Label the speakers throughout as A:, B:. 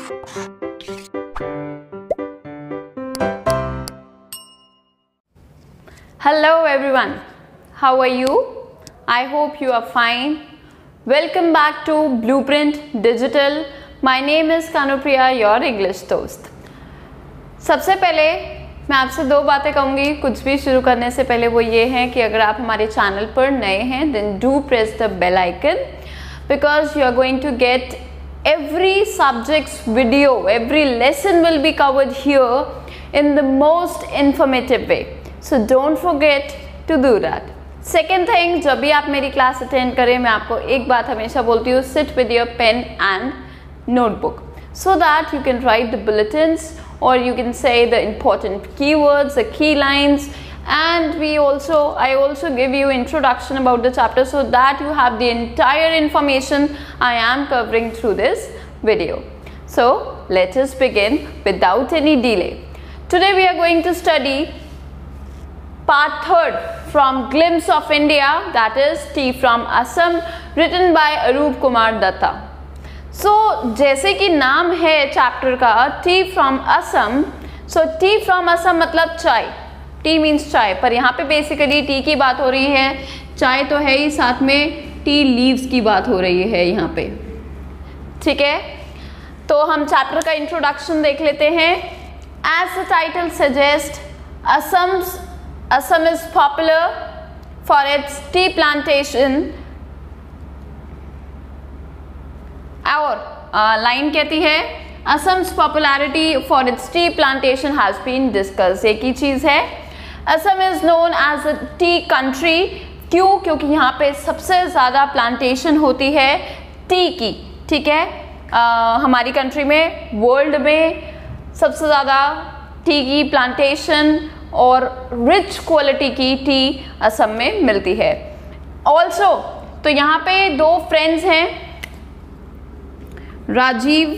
A: Hello everyone, how are you? I hope you are fine. Welcome back to Blueprint Digital. My name is Kanupriya, your English दोस्त. सबसे पहले मैं आपसे दो बातें कहूँगी कुछ भी शुरू करने से पहले, वो ये हैं कि अगर आप हमारे चैनल पर नए हैं then do press the bell icon because you are going to get every subject's video, every lesson will be covered here in the most informative way. So don't forget to do that. Second thing, जब भी आप मेरी class attend करें मैं आपको एक बात हमेशा बोलती हूँ, sit with your pen and notebook so that you can write the bulletins or you can say the important keywords, the key lines, and I also give you introduction about the chapter so that you have the entire information I am covering through this video. So let us begin without any delay. Today we are going to study part 3rd from Glimpse of India, that is Tea from Assam, written by Arup Kumar Datta. So जैसे कि नाम है chapter का tea from Assam, so tea from Assam मतलब चाय, T means चाय, पर यहाँ पे बेसिकली टी की बात हो रही है, चाय तो है ही, साथ में टी लीव्स की बात हो रही है यहाँ पे, ठीक है। तो हम चैप्टर का इंट्रोडक्शन देख लेते हैं। As the title suggest, Assam is popular for its tea plantation, और लाइन कहती है Assam's popularity for its tea plantation has been discuss. एक ही चीज़ है, Assam is known as a tea country. क्यों? क्योंकि यहाँ पे सबसे ज़्यादा प्लांटेशन होती है टी की, ठीक है। हमारी कंट्री में, वर्ल्ड में सबसे ज़्यादा टी की प्लांटेशन और रिच क्वालिटी की टी असम में मिलती है। ऑल्सो तो यहाँ पे दो फ्रेंड्स हैं, Rajiv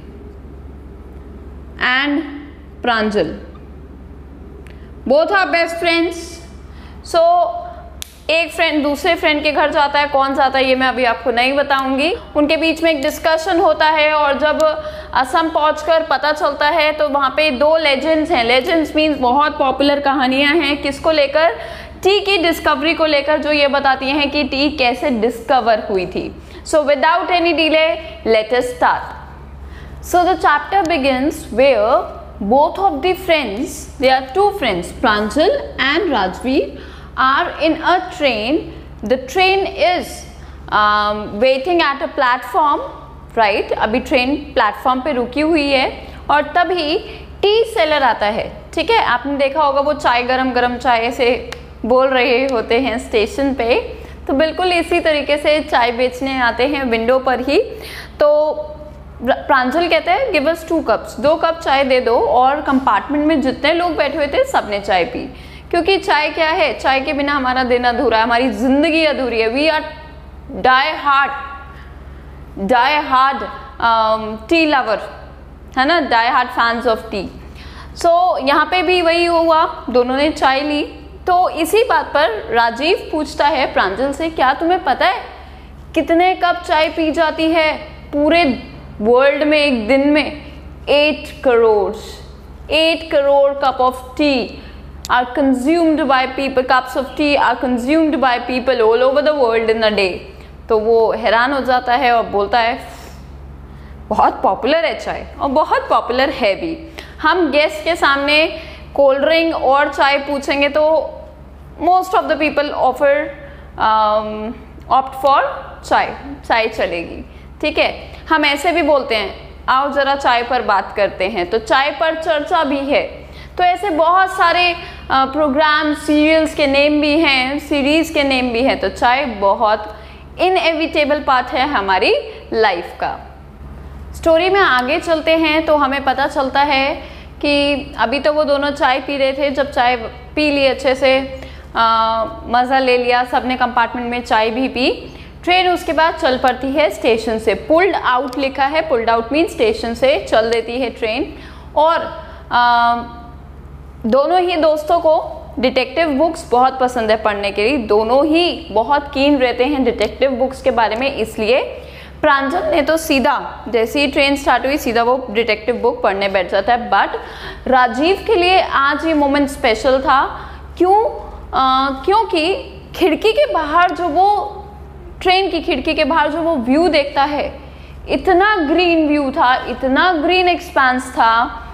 A: and Pranjal, both are best friends. So एक फ्रेंड दूसरे फ्रेंड के घर जाता है, कौन जाता है ये मैं अभी आपको नहीं बताऊंगी। उनके बीच में एक डिस्कशन होता है और जब असम पहुंचकर पता चलता है तो वहाँ पे दो लेजेंड्स हैं। लेजेंड्स मीन्स बहुत पॉपुलर कहानियाँ हैं, किसको लेकर? टी की डिस्कवरी को लेकर, जो ये बताती हैं कि टी कैसे डिस्कवर हुई थी। So without any delay, let us start. So the chapter begins where both of the friends, they are two friends, Pranjal and Rajveer, are in a train. The train is waiting at a platform, right? अभी train platform पे रुकी हुई है और तभी T seller आता है, ठीक है। आपने देखा होगा वो चाय, गरम गरम चाय से बोल रहे होते हैं स्टेशन पे, तो बिल्कुल इसी तरीके से चाय बेचने आते हैं विंडो पर ही। तो प्रांजल कहते हैं गिव अस 2 कप्स, 2 कप चाय दे दो, और कंपार्टमेंट में जितने लोग बैठे हुए थे सबने चाय पी, क्योंकि चाय क्या है, चाय के बिना हमारा दिन अधूरा है, हमारी जिंदगी अधूरी है। We are die hard tea lover, है ना, die hard fans of tea. So यहाँ पे भी वही हुआ, दोनों ने चाय ली। तो इसी बात पर राजीव पूछता है प्रांजल से, क्या तुम्हें पता है कितने कप चाय पी जाती है पूरे वर्ल्ड में एक दिन में? 8 crore cup of tea are consumed by people, cups of tea are consumed by people all over the world in a day. तो वो हैरान हो जाता है और बोलता है बहुत पॉपुलर है चाय, और बहुत पॉपुलर है भी। हम गेस्ट के सामने कोल्ड ड्रिंक और चाय पूछेंगे तो most of the people opt for चाय चलेगी, ठीक है। हम ऐसे भी बोलते हैं आओ जरा चाय पर बात करते हैं, तो चाय पर चर्चा भी है। तो ऐसे बहुत सारे प्रोग्राम, सीरियल्स के नेम भी हैं, सीरीज के नेम भी हैं। तो चाय बहुत इनएविटेबल पार्ट है हमारी लाइफ का। स्टोरी में आगे चलते हैं तो हमें पता चलता है कि अभी तो वो दोनों चाय पी रहे थे, जब चाय पी ली अच्छे से, मज़ा ले लिया, सबने कंपार्टमेंट में चाय भी पी, ट्रेन उसके बाद चल पड़ती है स्टेशन से। पुल्ड आउट लिखा है, पुल्ड आउट मीन स्टेशन से चल देती है ट्रेन। और दोनों ही दोस्तों को डिटेक्टिव बुक्स बहुत पसंद है पढ़ने के लिए, दोनों ही बहुत कीन रहते हैं डिटेक्टिव बुक्स के बारे में, इसलिए प्रांजल ने तो सीधा जैसे ही ट्रेन स्टार्ट हुई सीधा वो डिटेक्टिव बुक पढ़ने बैठ जाता है, बट राजीव के लिए आज ये मोमेंट स्पेशल था। क्योंकि खिड़की के बाहर जो वो ट्रेन की खिड़की के बाहर जो वो व्यू देखता है, इतना ग्रीन व्यू था, इतना ग्रीन एक्सपांस था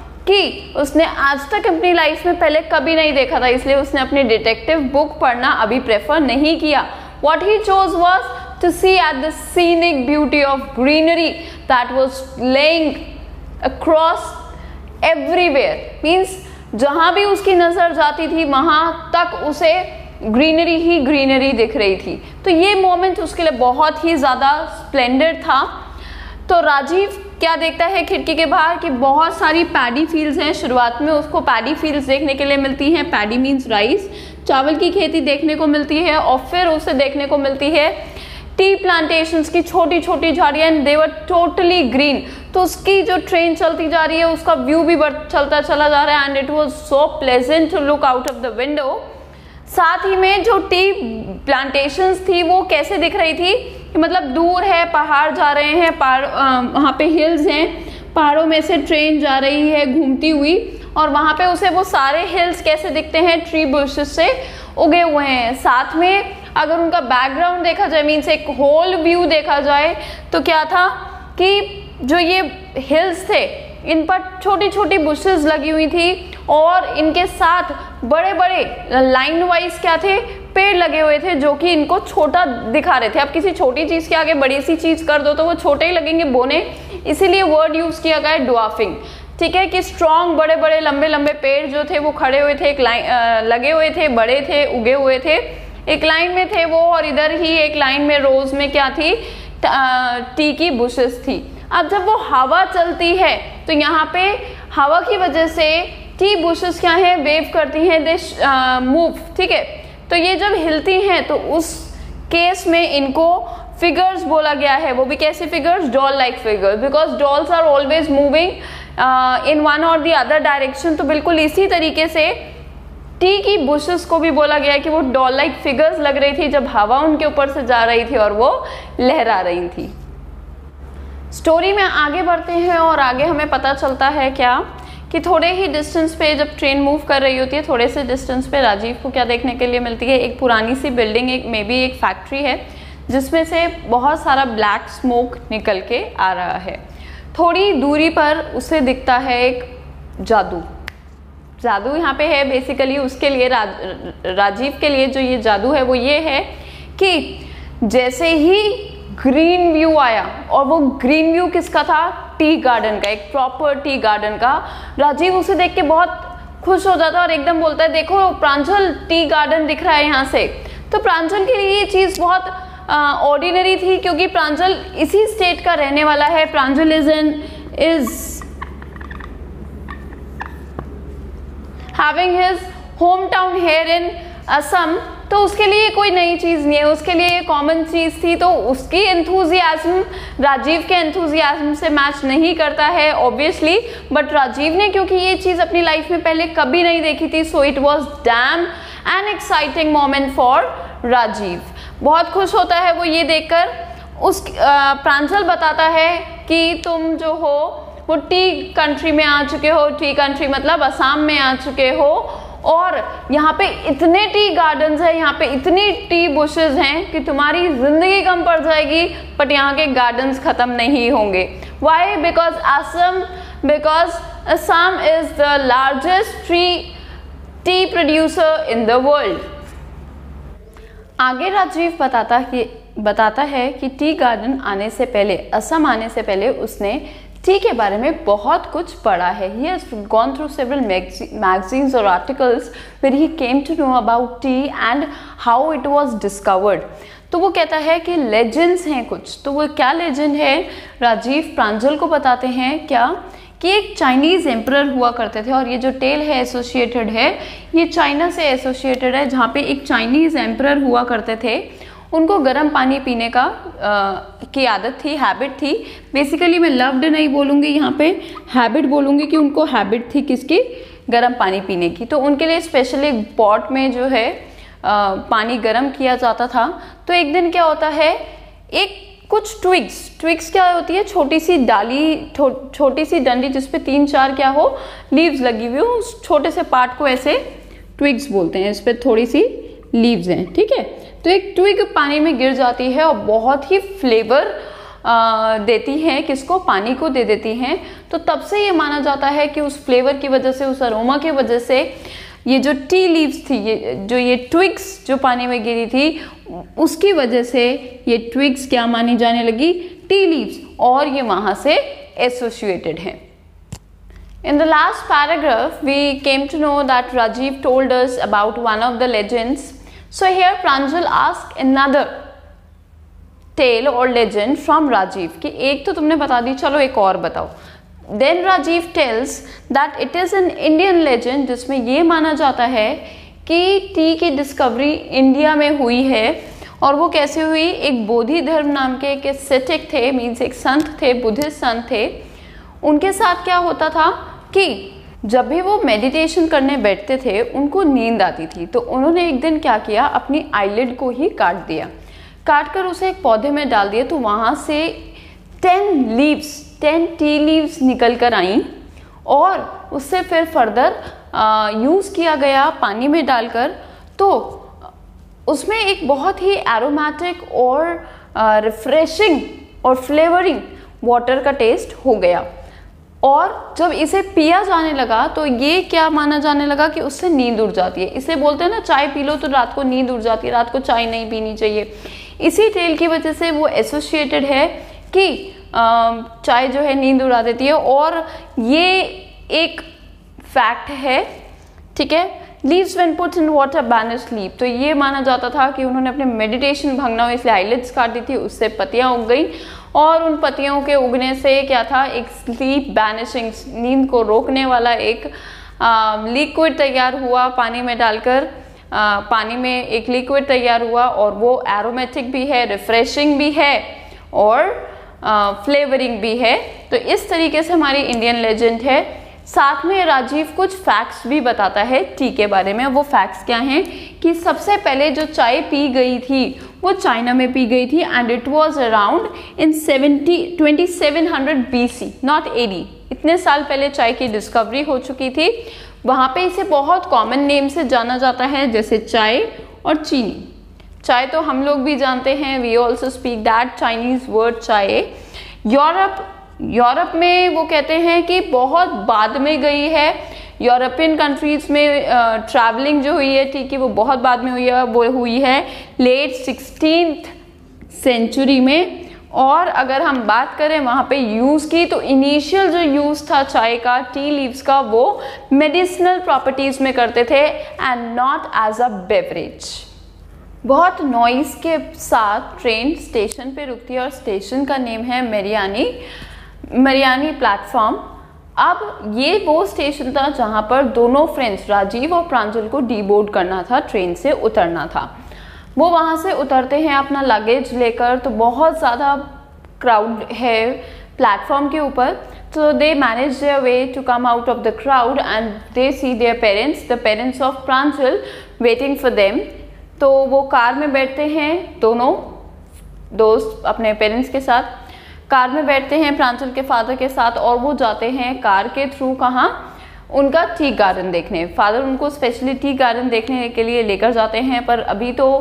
A: कि उसने आज तक अपनी लाइफ में पहले कभी नहीं देखा था, इसलिए उसने अपनी डिटेक्टिव बुक पढ़ना अभी प्रेफर नहीं किया। What he chose was to see at the scenic beauty of greenery that was laying across everywhere. Means जहाँ भी उसकी नज़र जाती थी वहाँ तक उसे ग्रीनरी ही ग्रीनरी दिख रही थी। तो ये मोमेंट उसके लिए बहुत ही ज़्यादा स्प्लेंडेड था। तो राजीव क्या देखता है खिड़की के बाहर कि बहुत सारी पैडी फील्ड्स हैं। शुरुआत में उसको पैडी फील्ड्स देखने के लिए मिलती हैं, पैडी मीन्स राइस, चावल की खेती देखने को मिलती है, और फिर उसे देखने को मिलती है टी प्लांटेशंस की छोटी छोटी झाड़ियाँ, and they were totally green. तो उसकी जो ट्रेन चलती जा रही है उसका व्यू भी चलता चला जा रहा है, and it was so pleasant to look out of the window. साथ ही में जो टी प्लांटेशंस थी वो कैसे दिख रही थी कि मतलब दूर है, पहाड़ जा रहे हैं, वहाँ पे हिल्स हैं, पहाड़ों में से ट्रेन जा रही है घूमती हुई, और वहाँ पे उसे वो सारे हिल्स कैसे दिखते हैं, ट्री बुशेस से उगे हुए हैं। साथ में अगर उनका बैकग्राउंड देखा जाए, मीन्स एक होल व्यू देखा जाए, तो क्या था कि जो ये हिल्स थे इन पर छोटी छोटी बुशेस लगी हुई थी, और इनके साथ बड़े बड़े लाइन वाइज क्या थे, पेड़ लगे हुए थे, जो कि इनको छोटा दिखा रहे थे। अब किसी छोटी चीज़ के आगे बड़ी सी चीज़ कर दो तो वो छोटे ही लगेंगे बोने, इसीलिए वर्ड यूज़ किया गया है ड्वार्फिंग। ठीक है, कि स्ट्रॉन्ग बड़े बड़े लंबे लंबे पेड़ जो थे वो खड़े हुए थे, एक लाइन लगे हुए थे, बड़े थे, उगे हुए थे, एक लाइन में थे वो, और इधर ही एक लाइन में रोज में क्या थी, टी की बुशेस थी। अब जब वो हवा चलती है तो यहाँ पे हवा की वजह से टी बुशेस क्या है, वेव करती हैं, दे मूव। ठीक है, तो ये जब हिलती हैं तो उस केस में इनको फिगर्स बोला गया है। वो भी कैसे figures, doll like figures, because dolls are always moving in one or the other direction. तो बिल्कुल इसी तरीके से टी की बुशेस को भी बोला गया है कि वो डॉल लाइक फिगर्स लग रही थी जब हवा उनके ऊपर से जा रही थी और वो लहरा रही थी। स्टोरी में आगे बढ़ते हैं और आगे हमें पता चलता है क्या कि थोड़े ही डिस्टेंस पे जब ट्रेन मूव कर रही होती है, थोड़े से डिस्टेंस पे राजीव को क्या देखने के लिए मिलती है, एक पुरानी सी बिल्डिंग, एक मे बी एक फैक्ट्री है जिसमें से बहुत सारा ब्लैक स्मोक निकल के आ रहा है। थोड़ी दूरी पर उसे दिखता है एक जादू। जादू यहाँ पे है बेसिकली उसके लिए, राजीव के लिए जो ये जादू है वो ये है कि जैसे ही ग्रीन व्यू आया, और वो ग्रीन व्यू किसका था, टी गार्डन का, एक प्रॉपर टी गार्डन का। राजीव उसे देख के बहुत खुश हो जाता है और एकदम बोलता है, देखो प्रांजल, टी गार्डन दिख रहा है यहाँ से। तो प्रांजल के लिए ये चीज़ बहुत ऑर्डिनरी थी, क्योंकि प्रांजल इसी स्टेट का रहने वाला है। Pranjal is having his hometown here in Assam, तो उसके लिए कोई नई चीज़ नहीं है, उसके लिए कॉमन चीज़ थी। तो उसकी एंथुजियाज्म राजीव के एंथुजियाज्म से मैच नहीं करता है ऑब्वियसली, बट राजीव ने क्योंकि ये चीज़ अपनी लाइफ में पहले कभी नहीं देखी थी, so it was damn an exciting moment for Rajiv. बहुत खुश होता है वो ये देखकर। उस प्रांजल बताता है कि तुम जो हो वो टी कंट्री में आ चुके हो, टी कंट्री मतलब असम में आ चुके हो, और यहाँ पे इतने टी गार्डन्स हैं, यहाँ पे इतनी टी बुशेस हैं कि तुम्हारी जिंदगी कम पड़ जाएगी, बट यहाँ के गार्डन्स खत्म नहीं होंगे। Why? Because Assam is the largest tea producer in the world. आगे राजीव बताता है कि टी गार्डन आने से पहले, असम आने से पहले उसने टी के बारे में बहुत कुछ पढ़ा है। He has gone through several magazines or articles where he came to know about tea and how it was discovered. तो वो कहता है कि लेजेंड्स हैं कुछ। तो वो क्या लेजेंड है, राजीव प्रांजल को बताते हैं क्या कि एक चाइनीज़ एम्परर हुआ करते थे, और ये जो टेल है एसोसिएटेड है, ये चाइना से एसोसिएटेड है, जहाँ पे एक चाइनीज़ एम्परर हुआ करते थे। उनको गर्म पानी पीने का की आदत थी, हैबिट थी। बेसिकली मैं लव्ड नहीं बोलूँगी, यहाँ पे हैबिट बोलूँगी कि उनको हैबिट थी किसकी, गर्म पानी पीने की। तो उनके लिए स्पेशली एक पॉट में जो है पानी गर्म किया जाता था। तो एक दिन क्या होता है, एक कुछ ट्विग्स क्या होती है, छोटी सी डाली, छोटी सी डंडी जिसपे 3-4 क्या हो लीव्स लगी हुई हो, उस छोटे से पार्ट को ऐसे ट्विग्स बोलते हैं। इस पे थोड़ी सी लीव्स हैं, ठीक है। तो एक ट्विग पानी में गिर जाती है और बहुत ही फ्लेवर देती हैं, किसको, पानी को दे देती हैं। तो तब से ये माना जाता है कि उस फ्लेवर की वजह से, उस अरोमा की वजह से ये जो टी लीव्स थी, ये ट्विग्स जो पानी में गिरी थी, उसकी वजह से ये ट्विग्स क्या मानी जाने लगी, टी लीव्स, और ये वहां से एसोसिएटेड है। In the last paragraph, we came to know that Rajiv told us about one of the legends. So here Pranjal asked another tale or legend from Rajiv कि एक तो तुमने बता दी, चलो एक और बताओ। Then Rajiv tells that it is an Indian legend जिसमें ये माना जाता है कि टी की डिस्कवरी इंडिया में हुई है। और वो कैसे हुई, एक बोधि धर्म नाम के एक एस्सेटिक थे, मीन्स एक संत थे, बुद्धिस्ट संत थे। उनके साथ क्या होता था कि जब भी वो मेडिटेशन करने बैठते थे उनको नींद आती थी। तो उन्होंने एक दिन क्या किया, अपनी आईलिड को ही काट दिया, काट कर उसे एक पौधे में डाल दिया। तो वहाँ से 10 टी लीव्स निकल कर आई और उससे फिर फर्दर यूज़ किया गया पानी में डालकर। तो उसमें एक बहुत ही एरोमेटिक और रिफ्रेशिंग और फ्लेवरिंग वाटर का टेस्ट हो गया। और जब इसे पिया जाने लगा तो ये क्या माना जाने लगा कि उससे नींद उड़ जाती है। इसे बोलते हैं ना, चाय पी लो तो रात को नींद उड़ जाती है, रात को चाय नहीं पीनी चाहिए। इसी टेल की वजह से वो एसोसिएटेड है कि चाय जो है नींद उड़ा देती है। और ये एक फैक्ट है, ठीक है। Leaves when put in water banish sleep, तो ये माना जाता था कि उन्होंने अपने मेडिटेशन भंगना हो इसलिए आईलिड्स काट दी थी, उससे पत्तियां उग गई और उन पत्तियों के उगने से क्या था, एक स्लीप बैनिशिंग, नींद को रोकने वाला एक लिक्विड तैयार हुआ पानी में डालकर। पानी में एक लिक्विड तैयार हुआ और वो एरोमेटिक भी है, रिफ्रेशिंग भी है और फ्लेवरिंग भी है। तो इस तरीके से हमारी इंडियन लेजेंड है। साथ में राजीव कुछ फैक्ट्स भी बताता है टी के बारे में। वो फैक्ट्स क्या हैं कि सबसे पहले जो चाय पी गई थी वो चाइना में पी गई थी and it was around in 2700 BC, not AD। इतने साल पहले चाय की डिस्कवरी हो चुकी थी। वहाँ पे इसे बहुत कॉमन नेम से जाना जाता है, जैसे चाय और चीनी। चाय तो हम लोग भी जानते हैं, we also speak that Chinese word chai. Europe में वो कहते हैं कि बहुत बाद में गई है। यूरोपियन कंट्रीज में ट्रैवलिंग जो हुई है टी की वो बहुत बाद में हुई है, वो हुई है लेट 16th सेंचुरी में। और अगर हम बात करें वहाँ पे यूज़ की, तो इनिशियल जो यूज़ था चाय का, टी लीव्स का, वो मेडिसिनल प्रॉपर्टीज़ में करते थे and not as a beverage. बहुत नॉइज़ के साथ ट्रेन स्टेशन पे रुकती है और स्टेशन का नेम है मरियानी प्लेटफॉर्म। अब ये वो स्टेशन था जहाँ पर दोनों फ्रेंड्स राजीव और प्रांजल को डीबोर्ड करना था, ट्रेन से उतरना था। वो वहाँ से उतरते हैं अपना लगेज लेकर, तो बहुत ज़्यादा क्राउड है प्लेटफॉर्म के ऊपर। तो they manage their way to come out of the crowd and they see their parents, the parents of Pranjal waiting for them. तो वो कार में बैठते हैं, दोनों दोस्त अपने पेरेंट्स के साथ कार में बैठते हैं प्रांजल के फादर के साथ, और वो जाते हैं कार के थ्रू कहाँ, उनका टी गार्डन देखने। फादर उनको स्पेशली टी गार्डन देखने के लिए लेकर जाते हैं। पर अभी तो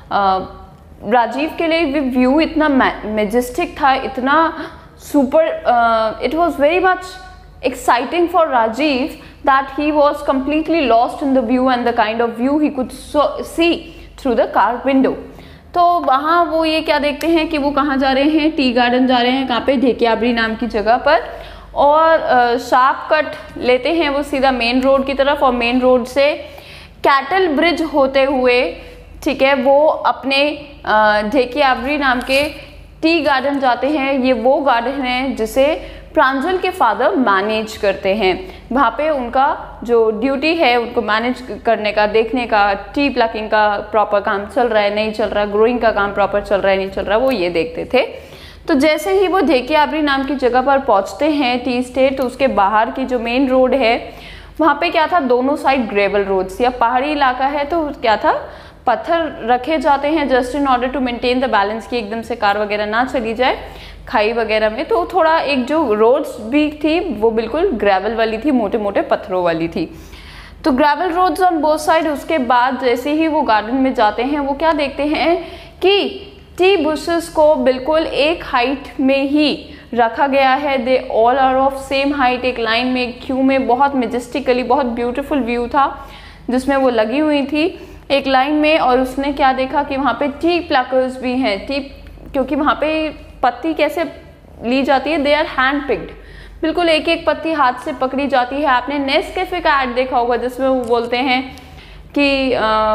A: राजीव के लिए व्यू इतना मैजेस्टिक था, इतना super, it was very much exciting for Rajiv that he was completely lost in the view and the kind of view he could see through the car window। तो वहाँ वो ये क्या देखते हैं कि वो कहाँ जा रहे हैं, टी गार्डन जा रहे हैं। कहाँ पे, ढेकियाबरी नाम की जगह पर। और शार्प कट लेते हैं वो सीधा मेन रोड की तरफ, और मेन रोड से कैटल ब्रिज होते हुए, ठीक है, वो अपने ढेकियाबरी नाम के टी गार्डन जाते हैं। ये वो गार्डन है जिसे प्रांजल के फादर मैनेज करते हैं। वहाँ पे उनका जो ड्यूटी है उनको मैनेज करने का, देखने का, टी प्लकिंग का प्रॉपर काम चल रहा है नहीं चल रहा, ग्रोइंग का काम प्रॉपर चल रहा है नहीं चल रहा, वो ये देखते थे। तो जैसे ही वो ढेकियाबरी नाम की जगह पर पहुँचते हैं टी स्टेट, तो उसके बाहर की जो मेन रोड है वहाँ पे क्या था, दोनों साइड ग्रेवल रोड्स, या पहाड़ी इलाका है तो क्या था, पत्थर रखे जाते हैं just in order to maintain the balance, की एकदम से कार वगैरह ना चली जाए खाई वगैरह में। तो थोड़ा एक जो रोड्स भी थी वो बिल्कुल ग्रेवल वाली थी, मोटे मोटे पत्थरों वाली थी। तो gravel roads on both side. उसके बाद जैसे ही वो गार्डन में जाते हैं वो क्या देखते हैं कि टी बुशेस को बिल्कुल एक हाइट में ही रखा गया है। They all are of same height, एक लाइन में, एक क्यू में, बहुत मेजेस्टिकली, बहुत ब्यूटीफुल व्यू था जिसमें वो लगी हुई थी एक लाइन में। और उसने क्या देखा कि वहाँ पे टी प्लकर्स भी हैं। टी, क्योंकि वहाँ पे पत्ती कैसे ली जाती है, दे आर हैंड पिक्ड, बिल्कुल एक एक पत्ती हाथ से पकड़ी जाती है। आपने नेस्कैफे का ऐड देखा होगा जिसमें वो बोलते हैं कि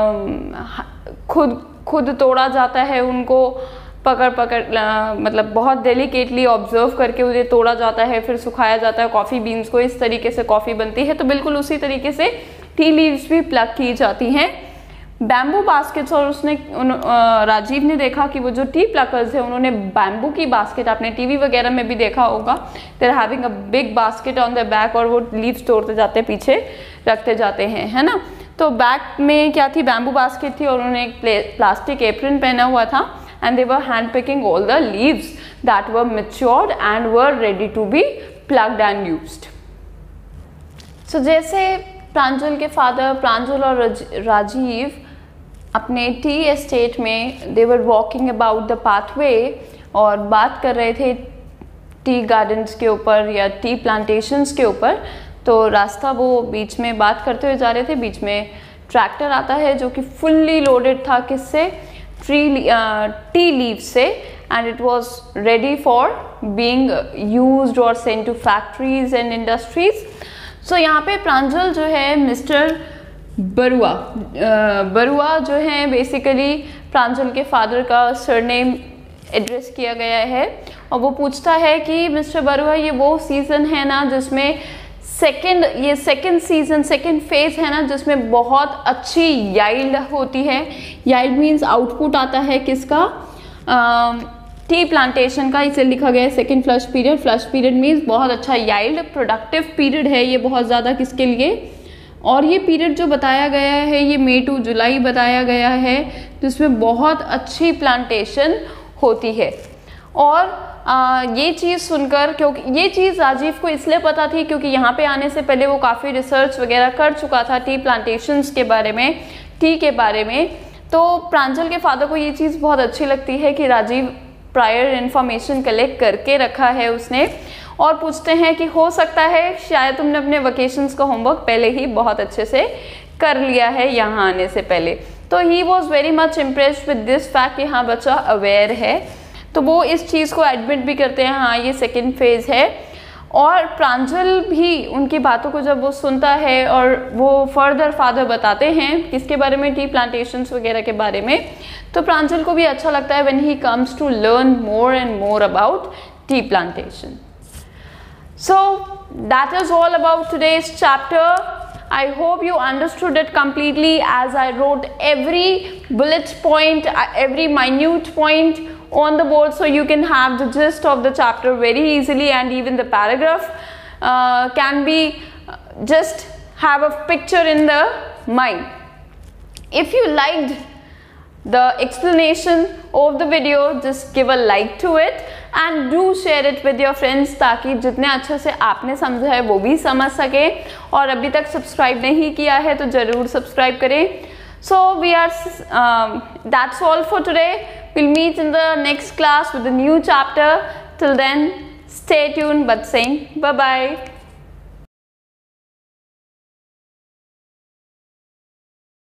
A: खुद तोड़ा जाता है, उनको पकड़ मतलब बहुत डेलिकेटली ऑब्जर्व करके उन्हें तोड़ा जाता है, फिर सुखाया जाता है कॉफ़ी बीन्स को, इस तरीके से कॉफ़ी बनती है। तो बिल्कुल उसी तरीके से टी लीव्स भी प्लग की जाती हैं। बैम्बू बास्केट्स, और उसने राजीव ने देखा कि वो जो टी प्लकर्स है उन्होंने बैम्बू की बास्केट, आपने टीवी वगैरह में भी देखा होगा, they are having a big basket on the back, और वो लीव्स तोड़ते जाते हैं, पीछे रखते जाते हैं, है ना। तो बैक में क्या थी, बैम्बू बास्केट थी, और उन्होंने एक प्लास्टिक एप्रन पहना हुआ था, and they were hand picking all the leaves that were matured and were ready to be plucked and used. So जैसे प्रांजल के फादर, प्रांजल और राजीव अपने टी एस्टेट में they were walking about the pathway और बात कर रहे थे टी गार्डन्स के ऊपर या टी प्लांटेशंस के ऊपर। तो रास्ता वो बीच में बात करते हुए जा रहे थे, बीच में ट्रैक्टर आता है जो कि फुल्ली लोडेड था, किससे, टी लीव से, and it was ready for being used और sent to factories and industries. So यहाँ पे प्रांजल जो है मिस्टर बरुआ जो है बेसिकली प्रांजल के फादर का सरनेम एड्रेस किया गया है, और वो पूछता है कि मिस्टर बरुआ ये वो सीज़न है ना जिसमें सेकेंड सीजन, सेकेंड फेज है ना, जिसमें बहुत अच्छी याइल्ड होती है। याइल्ड मीन्स आउटपुट आता है किसका, टी प्लांटेशन का, इसे लिखा गया है second flush period. Flush period means बहुत अच्छा याइल्ड, प्रोडक्टिव पीरियड है ये बहुत ज़्यादा किसके लिए। और ये पीरियड जो बताया गया है ये मई टू जुलाई बताया गया है, जिसमें बहुत अच्छी प्लांटेशन होती है। और ये चीज़ सुनकर, क्योंकि ये चीज़ राजीव को इसलिए पता थी क्योंकि यहाँ पे आने से पहले वो काफ़ी रिसर्च वगैरह कर चुका था टी प्लांटेशंस के बारे में, टी के बारे में। तो प्रांजल के फादर को ये चीज़ बहुत अच्छी लगती है कि राजीव प्रायर इन्फॉर्मेशन कलेक्ट करके रखा है उसने, और पूछते हैं कि हो सकता है शायद तुमने अपने वेकेशंस का होमवर्क पहले ही बहुत अच्छे से कर लिया है यहाँ आने से पहले। तो he was very much impressed with this fact कि हाँ बच्चा अवेयर है। तो वो इस चीज़ को एडमिट भी करते हैं, हाँ ये सेकेंड फेज है। और प्रांजल भी उनकी बातों को जब वो सुनता है और वो फर्दर फादर बताते हैं किसके बारे में, टी प्लांटेशंस वगैरह के बारे में, तो प्रांजल को भी अच्छा लगता है when he comes to learn more and more about tea plantation. So that is all about today's chapter. I hope you understood it completely as I wrote every bullet point, every minute point on the board, so you can have the gist of the chapter very easily, and even the paragraph can be just have a picture in the mind. If you liked the explanation of the video, just give a like to it and do share it with your friends, ताकि जितने अच्छे से आपने समझा है वो भी समझ सके। और अभी तक सब्सक्राइब नहीं किया है तो ज़रूर सब्सक्राइब करें। So we are that's all for today. We'll meet in the next class with a new chapter. Till then, stay tuned but saying bye bye.